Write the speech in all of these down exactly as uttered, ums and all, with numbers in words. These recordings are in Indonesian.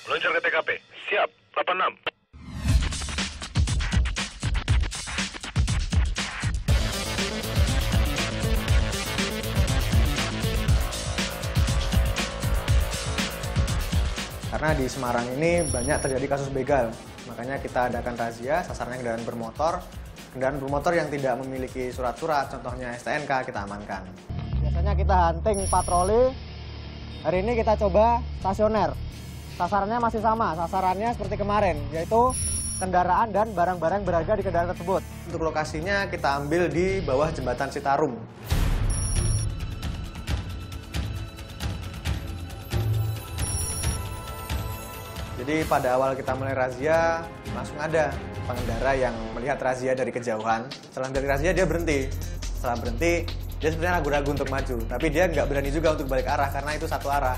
Meluncur ke T K P. Siap, delapan enam. Karena di Semarang ini banyak terjadi kasus begal. Makanya kita adakan razia, sasarannya kendaraan bermotor. Kendaraan bermotor yang tidak memiliki surat-surat, contohnya S T N K, kita amankan. Biasanya kita hunting patroli. Hari ini kita coba stasioner. Sasarannya masih sama, sasarannya seperti kemarin, yaitu kendaraan dan barang-barang berharga di kendaraan tersebut. Untuk lokasinya kita ambil di bawah jembatan Citarum. Jadi pada awal kita mulai razia, langsung ada pengendara yang melihat razia dari kejauhan. Setelah dari razia dia berhenti. Setelah berhenti, dia sebenarnya ragu-ragu untuk maju. Tapi dia nggak berani juga untuk balik arah karena itu satu arah.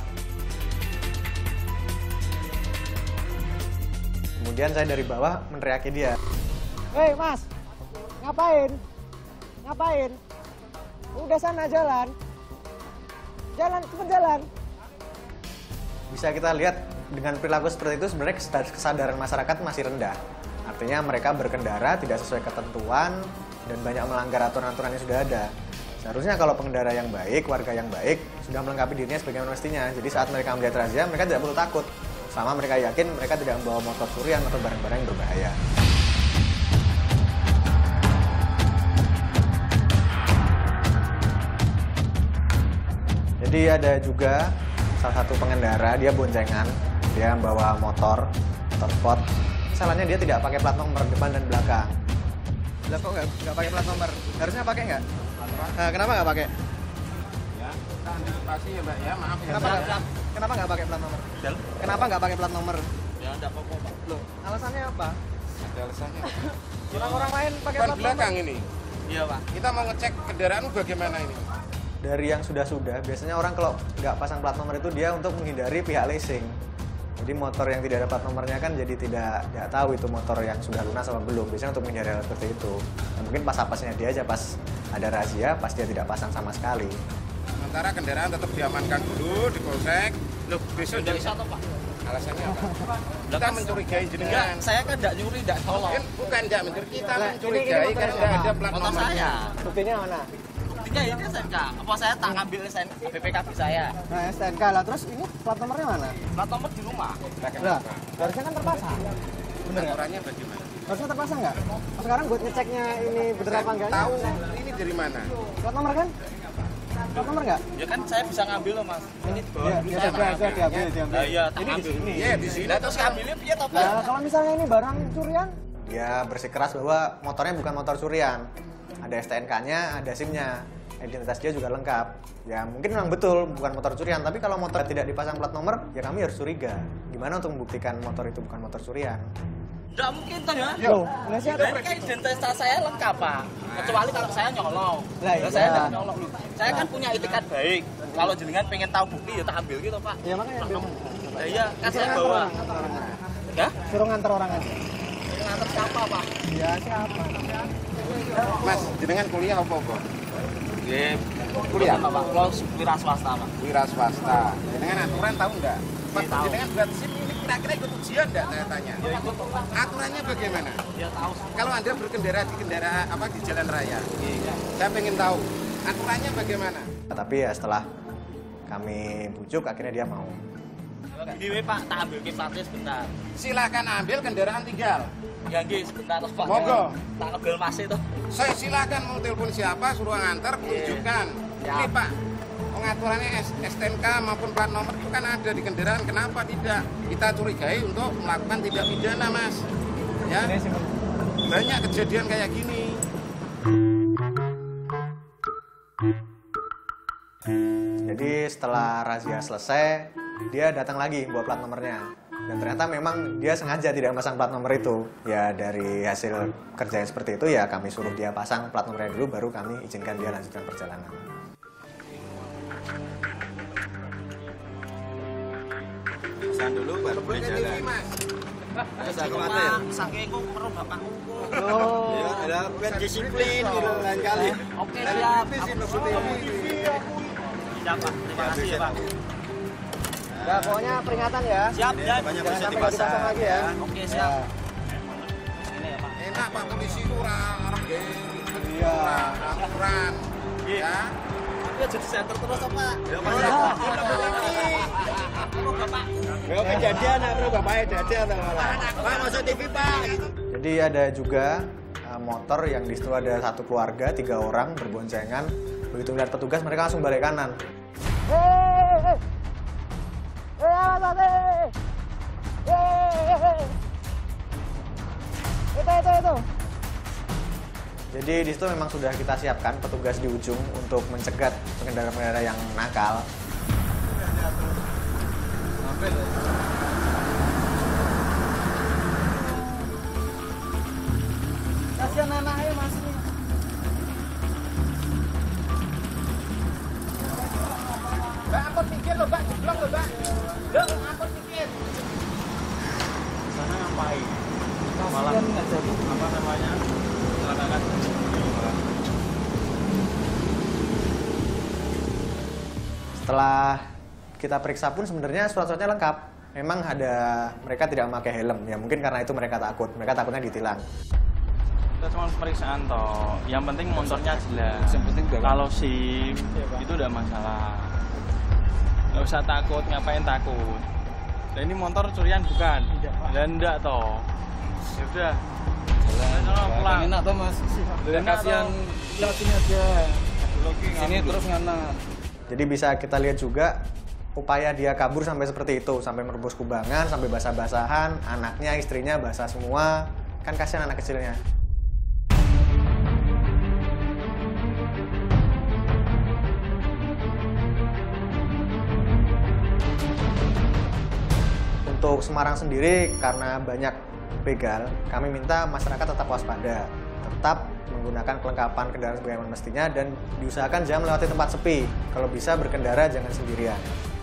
Kemudian saya dari bawah meneriaki dia. Hei mas, ngapain? Ngapain? Udah sana jalan. Jalan, cepet jalan. Bisa kita lihat dengan perilaku seperti itu sebenarnya kesadaran masyarakat masih rendah. Artinya mereka berkendara tidak sesuai ketentuan dan banyak melanggar aturan-aturan yang sudah ada. Seharusnya kalau pengendara yang baik, warga yang baik, sudah melengkapi dirinya sebagaimana mestinya. Jadi saat mereka melihat razia, mereka tidak perlu takut. Selama mereka yakin mereka tidak membawa motor curian atau barang-barang yang berbahaya. Jadi ada juga salah satu pengendara, dia boncengan, dia membawa motor, motor sport. Salahnya dia tidak pakai plat nomor depan dan belakang. Lah kok nggak nggak pakai plat nomor? Harusnya pakai nggak? Nah, kenapa nggak pakai? Ya, kita antisipasi ya Mbak ya, maaf ya. Kenapa nggak kenapa nggak pakai plat nomor? Kenapa nggak pakai plat nomor? Ya, enggak apa-apa Pak. Loh, alasannya apa? Ada alasannya. Orang-orang lain pakai Depan plat belakang nomor. ini. Iya Pak. Kita mau ngecek kendaraan bagaimana ini? Dari yang sudah-sudah, biasanya orang kalau nggak pasang plat nomor itu dia untuk menghindari pihak leasing. Jadi motor yang tidak ada plat nomornya kan jadi tidak tidak tahu itu motor yang sudah lunas apa belum. Biasanya untuk menghindari hal seperti itu. Nah, mungkin pas apasnya dia aja pas ada razia, pas dia tidak pasang sama sekali. Sementara kendaraan tetap diamankan dulu di polsek. Loh, Besok dari jadi satu Pak. alasannya apa? Kita mencurigai jenengan. Enggak, saya kan enggak nyuri, enggak tolong. Kan bukan enggak mencurigai, kita Lah, mencurigai ini- ini karena motor enggak ada plat Motor nomornya. saya. Buktinya mana? Buktinya ini S N K. Apa saya tak ngambil S N K B P K B saya? Nah, S T N K lah. Terus ini plat nomornya mana? Plat nomor di rumah. Lah, harusnya kan terpasang. Bener nggak? Aturannya bagaimana? Harusnya terpasang nggak? Sekarang buat ngeceknya ini bener apa enggak? Tahu ini dari mana? Plat nomor kan? Plat nomor nggak? Ya kan saya bisa ngambil loh Mas. Ini bawa Ya, dulu ya, saya sudah, Mas. sudah diambil, diambil. Nah, iya, tak Ini di ambil. sini. Iya, di sini. Lah terus ngambilnya piye toh Pak? Nah, kalau misalnya ini barang curian, Dia bersikeras bahwa motornya bukan motor curian. Ada S T N K-nya, ada SIM-nya. Identitas dia juga lengkap. Ya mungkin memang betul bukan motor curian, tapi kalau motor tidak dipasang plat nomor, ya kami harus curiga. Gimana untuk membuktikan motor itu bukan motor curian? Enggak mungkin toh ya. loh, nggak sih Nah, ini kan identitas saya lengkap Pak. Kecuali kalau saya nyolong. Lah, Lah, iya. saya enggak nyolong loh. Saya kan punya itikat baik. Kalau jenengan pengen tahu bukti ya tak ambil gitu Pak. Ya makanya ambil. Nah, iya, kan Suruh saya nganter bawa. orang, nganter orang aja. Ya? Suruh nganter orang aja. Nganter siapa Pak? Ya siapa? Mas, jenengan kuliah apa apa? Ya, Kuliah? Pak, kalau wira swasta Pak. Wira swasta. Jenengan aturan tahu enggak? Mas, Iya, tahu. jenengan buat SIM ini kira-kira ikut ujian enggak saya tanya? Ya ikut Pak. Aturannya bagaimana? Ya tahu. Kalau Anda berkendara di kendaraan apa di jalan raya, Iya. saya pengen tahu aturannya bagaimana? Tapi ya setelah kami bujuk, akhirnya dia mau. Ini Pak, tak ambil ke platnya sebentar. Silakan ambil kendaraan tinggal. Ya nggih, sebentar terus Pak. Monggo. Tak ngebel Mas itu. Saya silakan mau telepon siapa, suruh nganter, tunjukkan. Ya. Ini Pak, pengaturannya S- STNK maupun plat nomor itu kan ada di kendaraan. Kenapa tidak kita curigai untuk melakukan tindak pidana, Mas? Ya, banyak kejadian kayak gini. Jadi setelah razia selesai, dia datang lagi bawa plat nomornya. Dan ternyata memang dia sengaja tidak pasang plat nomor itu. Ya dari hasil kerja yang seperti itu ya kami suruh dia pasang plat nomornya dulu, baru kami izinkan dia lanjutkan perjalanan. Pesan dulu baru boleh jalan. Saya khawatir. Saking kok perlu bapakku. Oh. Ya, ada ben disiplin gitu lain kali. Oke, siap. Siap Pak, terima kasih ya Pak. Ya, pokoknya peringatan ya. Siap, Dan. Banyak Jangan bisa sampai nggak dipasang dipasang lagi ya. Oke, siap. Ya. Ini ya, Pak. Enak Pak polisi itu orang orang gay. Iya. Aturan. Ya. Ya jadi center terus apa? Ya, kejadian bro, bapaknya kejadian Pak masuk T V Pak. Jadi ada juga uh, motor yang di situ ada satu keluarga, tiga orang berboncengan. Begitu melihat petugas, mereka langsung balik kanan. Hei, hei, hei, awas, hei, hei, hei, itu, itu, itu. Jadi di situ memang sudah kita siapkan petugas di ujung untuk mencegat pengendara-pengendara yang nakal. Kasihan anaknya Mas. Mbak, angkot pikir loh, Mbak. Jeblok loh, Mbak. Loh, angkot pikir. Sana ngapain? Malah nggak jadi apa namanya? Silakan. Setelah kita periksa pun sebenarnya surat-suratnya lengkap. Memang ada mereka tidak memakai helm. Ya mungkin karena itu mereka takut. Mereka takutnya ditilang. Kita cuma pemeriksaan toh. Yang penting motornya jelas. Yang penting kalau SIM itu udah masalah. Nggak usah takut, ngapain takut. Dan ini motor curian bukan? Dan enggak toh. Ya udah. Jalan. Pulang. Enak toh Mas. Kasihan sini aja. Sini terus ngana. Jadi bisa kita lihat juga upaya dia kabur sampai seperti itu. Sampai merebus kubangan, sampai basah-basahan. Anaknya, istrinya basah semua. Kan kasihan anak kecilnya. Untuk Semarang sendiri, karena banyak begal, kami minta masyarakat tetap waspada, tetap menggunakan kelengkapan kendaraan sebagaimana mestinya, dan diusahakan jangan melewati tempat sepi. Kalau bisa berkendara jangan sendirian.